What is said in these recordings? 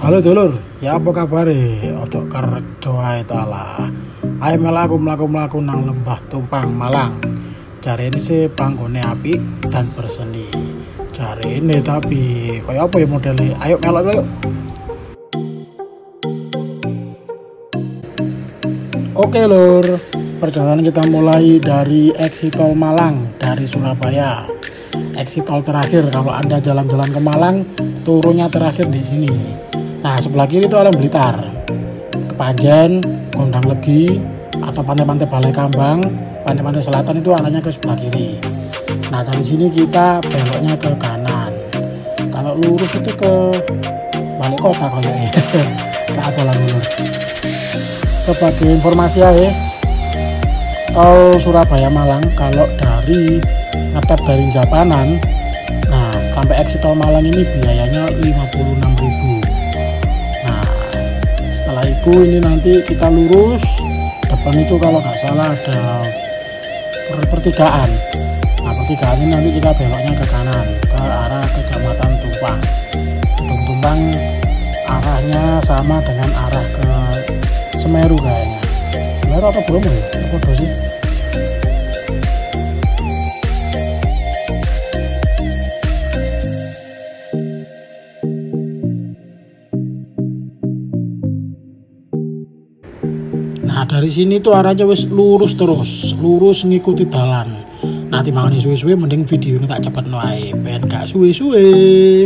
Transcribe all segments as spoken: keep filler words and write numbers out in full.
Halo dulur, ya apa kabar? Ojo kerja ae ta lah. Ayo melaku melaku melaku nang Lembah Tumpang Malang. Cari ini sih panggone api dan berseni. Cari ini tapi kayak apa ya modelnya? Ayo melok yuk. Oke lur, perjalanan kita mulai dari exit tol Malang dari Surabaya. Exit tol terakhir kalau Anda jalan-jalan ke Malang, turunnya terakhir di sini. Nah, sebelah kiri itu Alam Blitar, Kepanjen, Gondang Legi, atau pantai-pantai Balai Kambang, pantai-pantai selatan itu arahnya ke sebelah kiri. Nah, dari sini kita beloknya ke kanan. Kalau lurus itu ke balik kota kayaknya. Ke apa lah lurus. Sebagai informasi ya, tol Surabaya Malang kalau dari ngetep dari Japanan, nah sampai exit tol Malang ini biayanya lima puluh enam ribu. Setelah itu ini nanti kita lurus depan itu kalau nggak salah ada pertigaan. Nah pertigaan ini nanti kita beloknya ke kanan ke arah Kecamatan Tumpang. Gedung Tumpang arahnya sama dengan arah ke Semeru kayaknya. Semeru apa belum ya? Apa sih? Nah dari sini tuh arahnya wis lurus terus, lurus ngikuti dalan. Nanti mangan suwe-suwe mending video ini tak cepet noai, pengen gak suwe-suwe.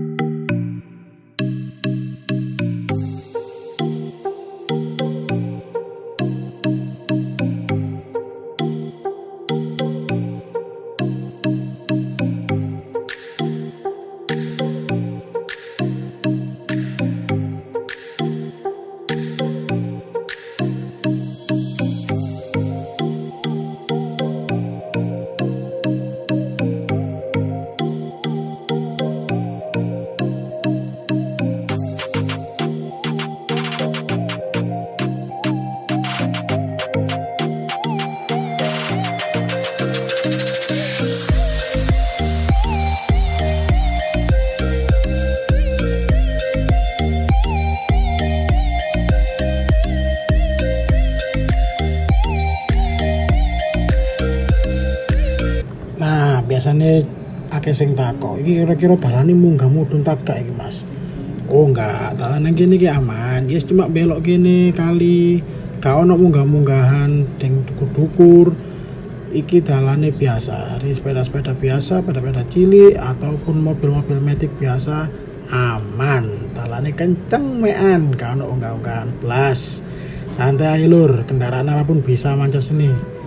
Nah biasanya akeh sing takok iki kira-kira dalane munggah mudhun tak gak iki Mas? Oh enggak, dalane kene iki aman. Yes cuma belok kene kali gak ono munggah-munggahan ding dukur-dukur. Iki dalane biasa, dari sepeda-sepeda biasa, sepeda-sepeda cilik ataupun mobil-mobil metik biasa aman. Dalane kenceng mean, gak ono unggah-unggahan blas. Santai aja lur, kendaraan apapun bisa mancar sini.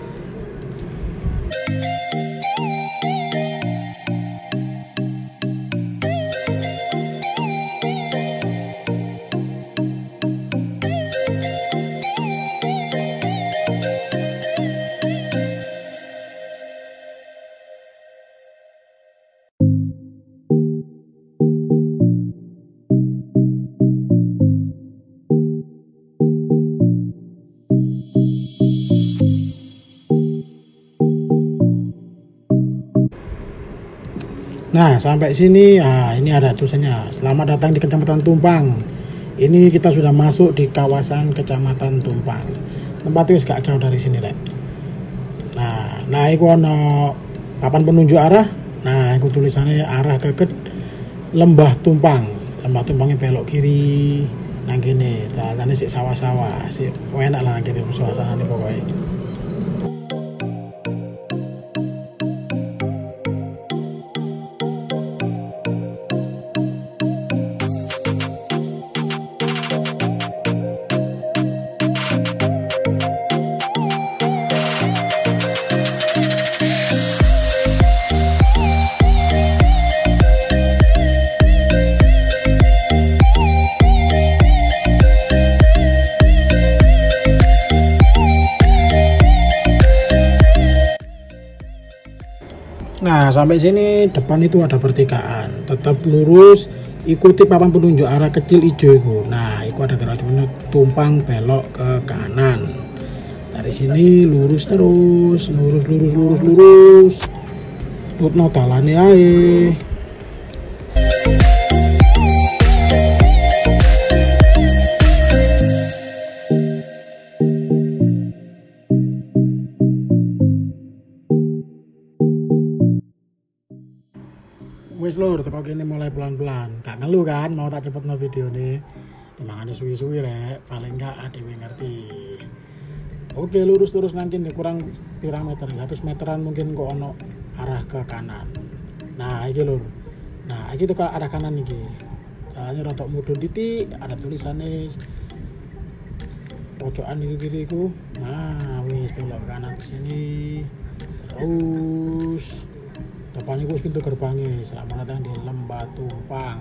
Nah sampai sini ya ini ada tulisannya selamat datang di Kecamatan Tumpang. Ini kita sudah masuk di kawasan Kecamatan Tumpang. Tempatnya wis gak jauh dari sini rek. Nah, nah iku ono papan penunjuk arah. Nah iku tulisannya arah ke, ke Lembah Tumpang. Lembah Tumpangnya belok kiri. Nang gini, dalane sik sawah-sawah, sik enak lah nang kene suasanane pokoknya. Nah sampai sini depan itu ada pertigaan, tetap lurus ikuti papan penunjuk arah kecil hijau itu. Nah itu ada gerak Tumpang belok ke kanan. Dari sini lurus terus, lurus lurus lurus lurus tutno dalane ae. wis lur, teko kene mulai pelan-pelan. Gak ngeluh kan, mau tak cepetno video nih. Dimangane suwi-suwi rek, paling gak adewe ngerti. Oke, lurus-lurus nang kene kurang pirang meter, seratus meteran mungkin kok ono arah ke kanan. Nah, iki lur. Nah, iki teko arah kanan iki. Jalannya rotok mudun titik, ada tulisannya pojokan itu kiri iku. Nah, wis belok kanan ke sini. Terus depannya gue pintu gerbangnya. Selamat datang di Lembah Tumpang.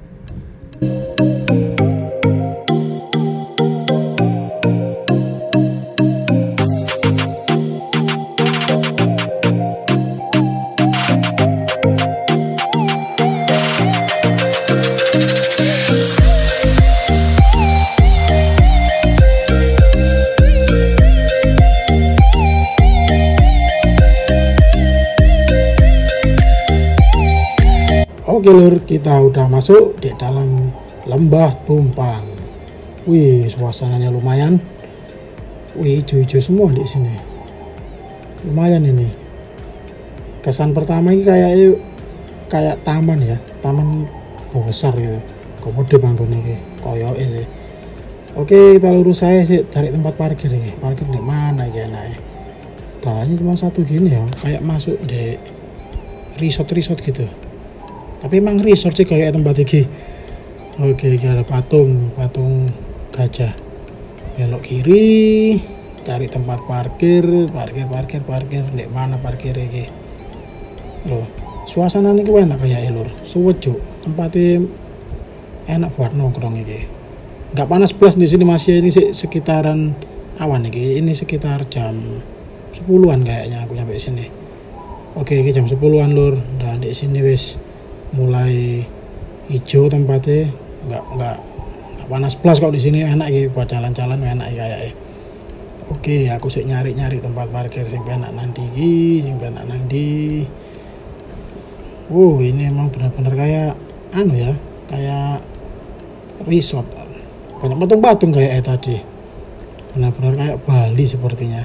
Oke lur, kita udah masuk di dalam Lembah Tumpang. Wih, suasananya lumayan. Wih, hijau-hijau semua di sini. Lumayan ini. Kesan pertama ini kayak kayak taman ya, taman besar gitu. Komode bangun ini, koyo sih. Oke, kita lurus saya sih cari tempat parkir ini. Parkir di mana ya enaknya? Tanya cuma satu gini ya, kayak masuk di resort-resort gitu. Tapi emang resort sih kayak tempat ini. Oke, ada patung, patung gajah. Belok kiri, cari tempat parkir, parkir, parkir, parkir. Di mana parkir ini? Loh, suasana ini enak kayak lur. Sejuk, tempatnya enak buat nongkrong ini. Nggak panas plus di sini masih ini sih sekitaran awan ini. Ini sekitar jam sepuluhan kayaknya aku nyampe sini. Oke, ini jam sepuluhan lur. Dan di sini wis mulai hijau tempatnya, nggak nggak nggak panas plus kok di sini enak gitu buat jalan-jalan enak kayak. Oke, aku sih nyari-nyari tempat parkir sing penak nang ndi, sing penak nang ndi. Wow, ini emang benar-benar kayak anu ya, kayak resort. Banyak patung-patung kayak eh, tadi. Benar-benar kayak Bali sepertinya.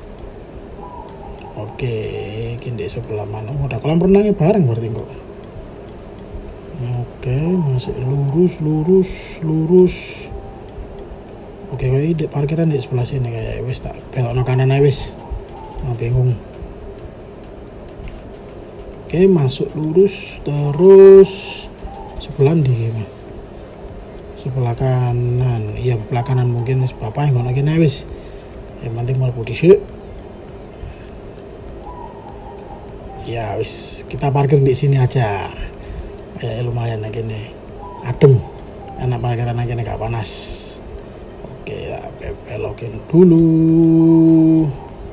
Oke, kini sebelah mana? Oh, ada kolam renangnya bareng berarti kok. Oke, masih lurus, lurus, lurus. Oke, kayak di parkiran di sebelah sini kayak wis tak belok no kanan aja wis. Nah, bingung. Oke, masuk lurus terus sebelah di gimana? Sebelah kanan. Iya, sebelah kanan mungkin wis bapak yang ngono kene wis. Yang penting mlebu dhisik. Ya wis, kita parkir di sini aja. Ya lumayan lagi nih, adem, enak parkiran lagi nih, gak panas. Oke, ya, belokin dulu.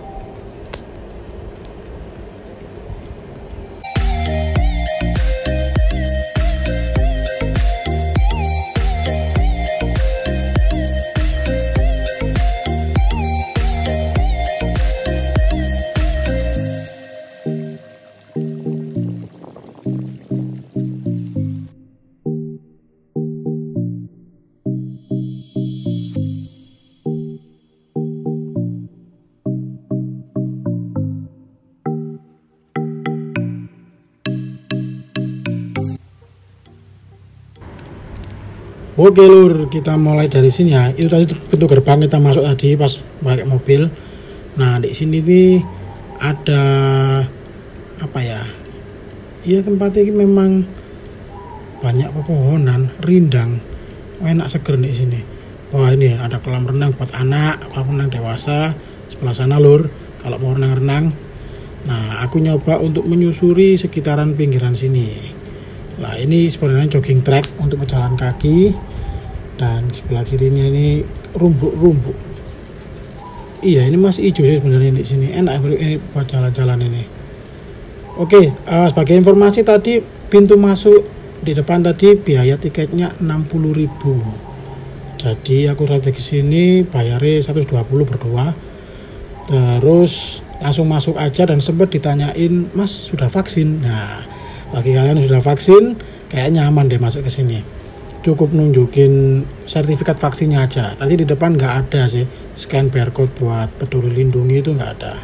Oke lur, kita mulai dari sini ya. Itu tadi pintu gerbang kita masuk tadi pas pakai mobil. Nah di sini nih ada apa ya? Iya tempatnya ini memang banyak pepohonan, rindang, enak seger di sini. Wah ini ada kolam renang buat anak, kolam renang dewasa. Sebelah sana lur, kalau mau renang-renang. Nah aku nyoba untuk menyusuri sekitaran pinggiran sini. Nah ini sebenarnya jogging track untuk pejalan kaki, dan sebelah kirinya ini rumput-rumput. Iya ini masih hijau sih sebenarnya di sini, enak ini buat jalan-jalan ini. Oke, uh, sebagai informasi tadi pintu masuk di depan tadi biaya tiketnya enam puluh ribu. Jadi aku rata ke sini bayarnya seratus dua puluh berdua. Terus langsung masuk aja dan sempat ditanyain, "Mas sudah vaksin?" Nah, bagi kalian yang sudah vaksin, kayak nyaman deh masuk ke sini. Cukup nunjukin sertifikat vaksinnya aja. Nanti di depan nggak ada sih scan barcode buat peduli lindungi, itu nggak ada.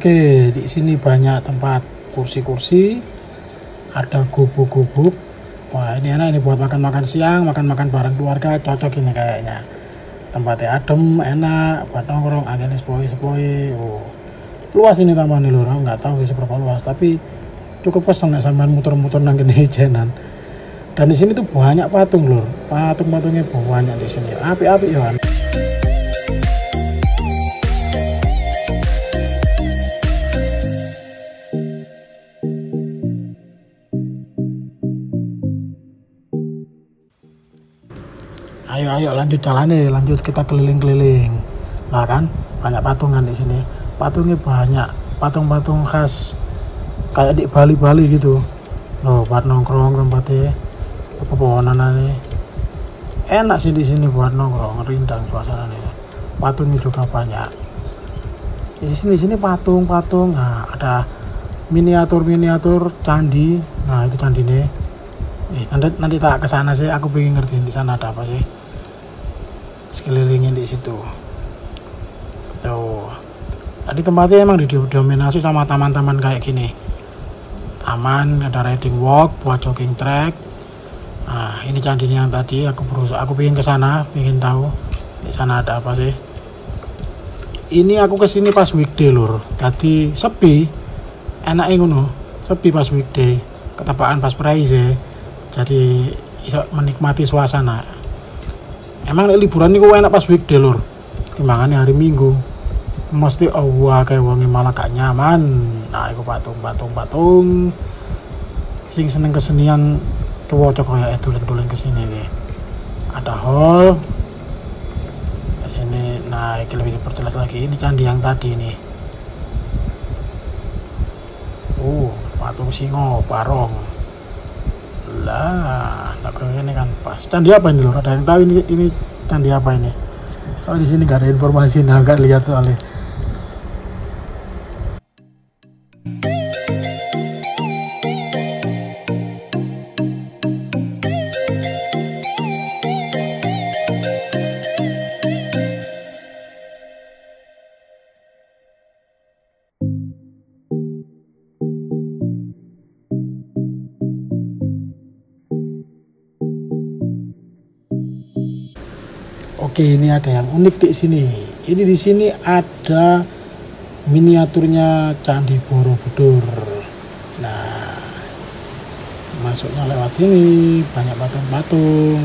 Oke, di sini banyak tempat kursi-kursi, ada gubuk-gubuk. Wah, ini enak ini buat makan-makan siang, makan-makan bareng keluarga, cocok ini kayaknya. Tempatnya adem, enak, buat nongkrong, agak sepoi-sepoi. Oh, luas ini taman ini lho, nggak tahu seberapa luas, tapi cukup peseng nek sampean muter-muter nang kene ijenan. Dan di sini tuh banyak patung lur, patung-patungnya banyak di sini. Apik-apik ya. Ayo ayo lanjut jalan nih, lanjut kita keliling-keliling. Nah kan banyak patungan di sini. Patungnya banyak, patung-patung khas kayak di Bali-Bali gitu. Loh, buat nongkrong tempatnya. Pepohonan nih. Enak sih di sini buat nongkrong, rindang suasananya. Patungnya juga banyak. Di sini sini patung-patung. Nah, ada miniatur-miniatur candi. Nah, itu candi nih. Eh, nanti nanti tak ke sana sih, aku pengen ngertiin di sana ada apa sih. Sekelilingnya di situ. Tuh. Tadi tempatnya emang didominasi sama taman-taman kayak gini. Taman, ada riding walk buat jogging track. Nah, ini candinya yang tadi aku berusaha, aku pengen ke sana, pengen tahu di sana ada apa sih. Ini aku kesini pas weekday lur. Tadi sepi. Enaknya ngono, sepi pas weekday. Ketepaan pas Praise. Jadi bisa menikmati suasana. Emang liburan ini kok enak pas weekday lur. Timbangannya hari Minggu. Mesti Allah kayak wongi malah gak nyaman. Nah, itu patung-patung-patung. Sing seneng kesenian cowok kayak dolen-dolen kesini nih. Ada hall. Di sini, nah ini lebih diperjelas lagi. Ini candi yang tadi nih. Uh, patung singo, barong. Lah, nak ini kan pas. Candi apa ini lor? Ada yang tahu ini ini candi apa ini? Soalnya di sini nggak ada informasi, nah nggak lihat soalnya. Oke, ini ada yang unik di sini. Ini di sini ada miniaturnya Candi Borobudur. Nah, masuknya lewat sini, banyak patung-patung.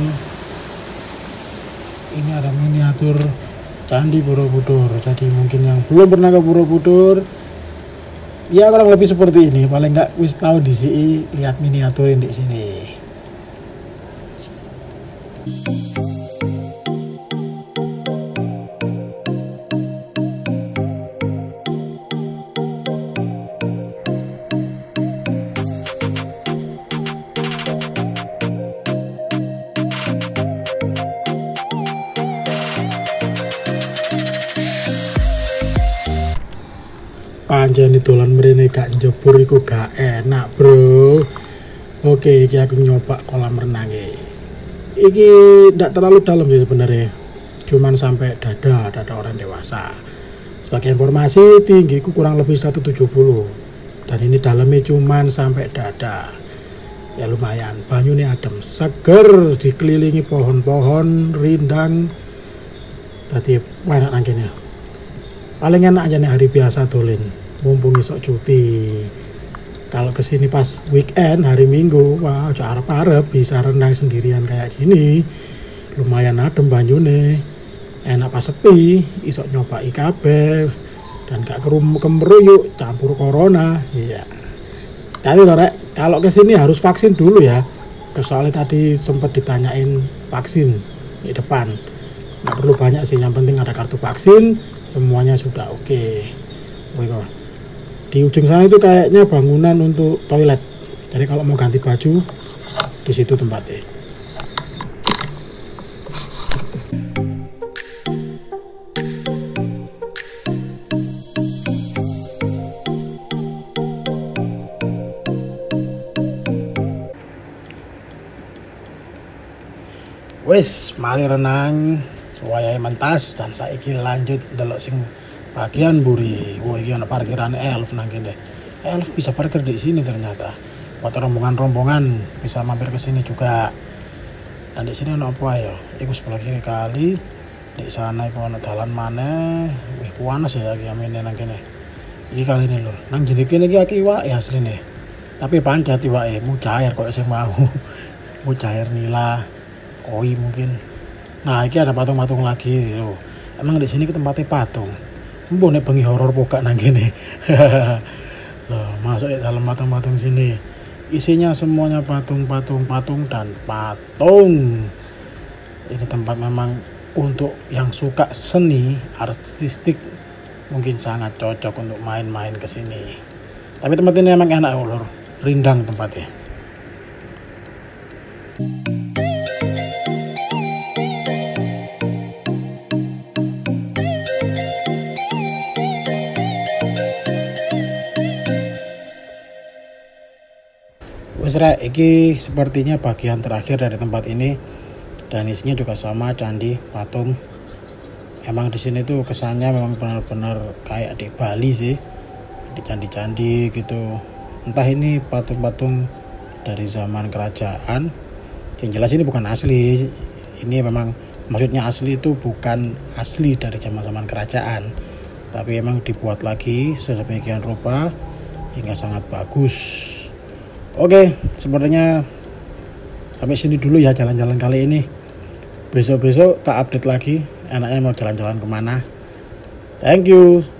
Ini ada miniatur Candi Borobudur. Jadi mungkin yang belum pernah ke Borobudur, ya kurang lebih seperti ini. Paling nggak wis tahu di sini, lihat miniaturin di sini. Panjang dolan mrene gak njebur iku gak enak bro. Oke, iki aku nyoba kolam renang iki. Iki ndak terlalu dalam sih sebenarnya, cuman sampai dada dada orang dewasa. Sebagai informasi, tinggiku kurang lebih seratus tujuh puluh dan ini dalamnya cuman sampai dada. Ya lumayan, banyunya adem, seger, dikelilingi pohon-pohon rindang. Tadi enak nangkene. Paling enak aja nih hari biasa dolen, mumpung isok cuti. Kalau kesini pas weekend hari Minggu, wah aja arep-arep bisa renang sendirian kayak gini. Lumayan adem banyune, enak pas sepi, isok nyoba I K B dan gak kerum kemeruyuk campur corona. Iya. Tadi loh rek, kalau kesini harus vaksin dulu ya. Soalnya tadi sempat ditanyain vaksin di depan. Nggak perlu banyak sih, yang penting ada kartu vaksin, semuanya sudah oke. Okay. Di ujung sana itu kayaknya bangunan untuk toilet, jadi kalau mau ganti baju di situ tempatnya. Wis, mari renang, suwayahe mentas dan saiki lanjut delok sing bagian buri. Wah, ini ada parkiran elf nang kene. Elf bisa parkir di sini ternyata. Buat rombongan-rombongan bisa mampir ke sini juga. Dan di sini ada apa ya? Iku sebelah kiri kali. Di sana iku ana dalan maneh. Wih, panas ya iki amene nang kene. Iki kali ini lho. Nang jene kene iki aki iwak ya asline. Tapi pancet iwake mujair kok sing mau. Mujair nila, koi mungkin. Nah, iki ada patung-patung lagi lho. Emang di sini ke tempatnya patung. Mbok nek bengi horor pokak nang kene. Loh, masuk di dalam patung-patung sini. Isinya semuanya patung-patung patung dan patung. Ini tempat memang untuk yang suka seni artistik mungkin sangat cocok untuk main-main ke sini. Tapi tempat ini emang enak lor, rindang tempatnya. Wis rek, iki sepertinya bagian terakhir dari tempat ini dan isinya juga sama, candi, patung. Emang di sini tuh kesannya memang benar-benar kayak di Bali sih, di candi-candi gitu. Entah ini patung-patung dari zaman kerajaan. Yang jelas ini bukan asli. Ini memang maksudnya asli itu bukan asli dari zaman-zaman kerajaan, tapi emang dibuat lagi sedemikian rupa hingga sangat bagus. Oke, sebenarnya sampai sini dulu ya jalan-jalan kali ini. Besok-besok tak update lagi enaknya mau jalan-jalan kemana. Thank you.